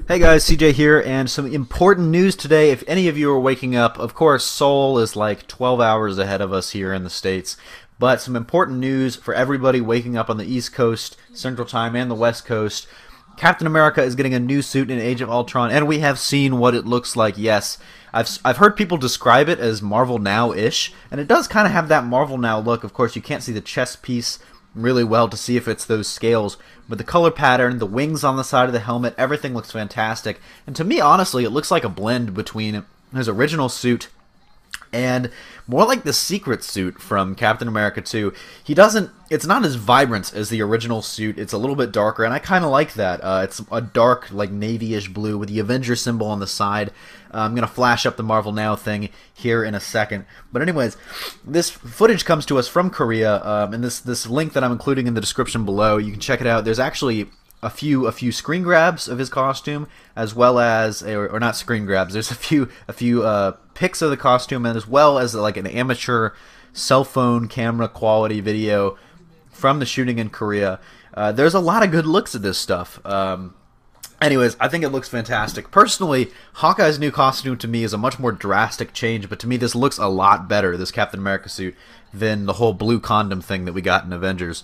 Hey guys, CJ here, and some important news today. If any of you are waking up, of course, Seoul is like 12 hours ahead of us here in the States, but some important news for everybody waking up on the East Coast, Central Time, and the West Coast. Captain America is getting a new suit in Age of Ultron, and we have seen what it looks like. Yes, I've heard people describe it as Marvel Now-ish, and it does kind of have that Marvel Now look. Of course, you can't see the chest piece really well to see if it's those scales, but the color pattern, the wings on the side of the helmet, everything looks fantastic. And to me, honestly, it looks like a blend between his original suit and more like the secret suit from Captain America 2. It's not as vibrant as the original suit. It's a little bit darker, and I kind of like that. It's a dark, like navy-ish blue with the Avengers symbol on the side. I'm going to flash up the Marvel Now thing here in a second. But anyways, this footage comes to us from Korea, and this link that I'm including in the description below, you can check it out. There's actually a few screen grabs of his costume, as well as, or not screen grabs, there's a few pics of the costume, and as well as like an amateur cell phone camera quality video from the shooting in Korea. There's a lot of good looks at this stuff. Anyways, I think it looks fantastic. Personally, Hawkeye's new costume to me is a much more drastic change, but to me this looks a lot better, this Captain America suit, than the whole blue condom thing that we got in Avengers.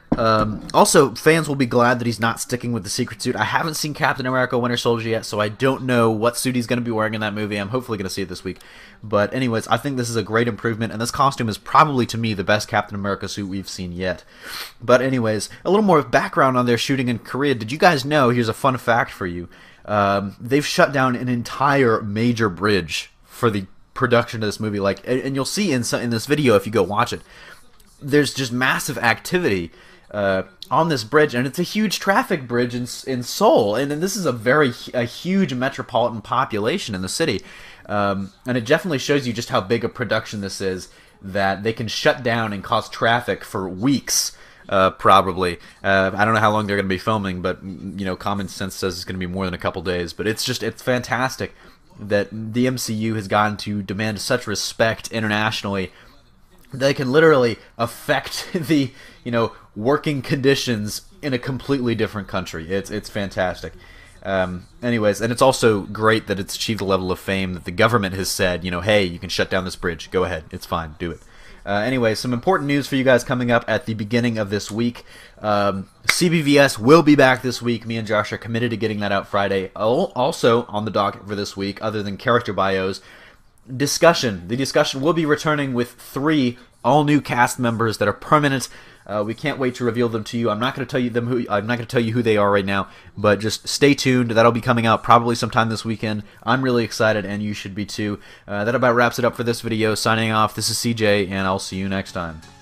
Also, fans will be glad that he's not sticking with the secret suit. I haven't seen Captain America Winter Soldier yet, so I don't know what suit he's going to be wearing in that movie. I'm hopefully going to see it this week. But anyways, I think this is a great improvement, and this costume is probably, to me, the best Captain America suit we've seen yet. But anyways, a little more background on their shooting in Korea. Did you guys know, here's a fun fact for you, they've shut down an entire major bridge for the production of this movie. And you'll see in this video if you go watch it, there's just massive activity on this bridge, and it's a huge traffic bridge in Seoul, and this is a huge metropolitan population in the city, and it definitely shows you just how big a production this is, that they can shut down and cause traffic for weeks, probably. I don't know how long they're going to be filming, but you know, common sense says it's going to be more than a couple days. But it's fantastic that the MCU has gotten to demand such respect internationally. They can literally affect the, working conditions in a completely different country. It's fantastic. Anyways, and it's also great that it's achieved a level of fame that the government has said, hey, you can shut down this bridge. Go ahead. It's fine. Do it. Anyway, some important news for you guys coming up at the beginning of this week. CBVS will be back this week. Me and Josh are committed to getting that out Friday. Also on the docket for this week, other than character bios, discussion. The discussion will be returning with 3 all-new cast members that are permanent. We can't wait to reveal them to you. I'm not going to tell you who they are right now, but just stay tuned. That'll be coming out probably sometime this weekend. I'm really excited, and you should be too. That about wraps it up for this video. Signing off. This is CJ, and I'll see you next time.